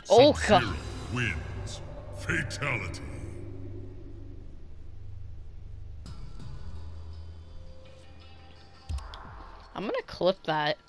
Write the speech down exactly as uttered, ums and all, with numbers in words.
Oh god. SubZero wins. Fatality. I'm gonna clip that.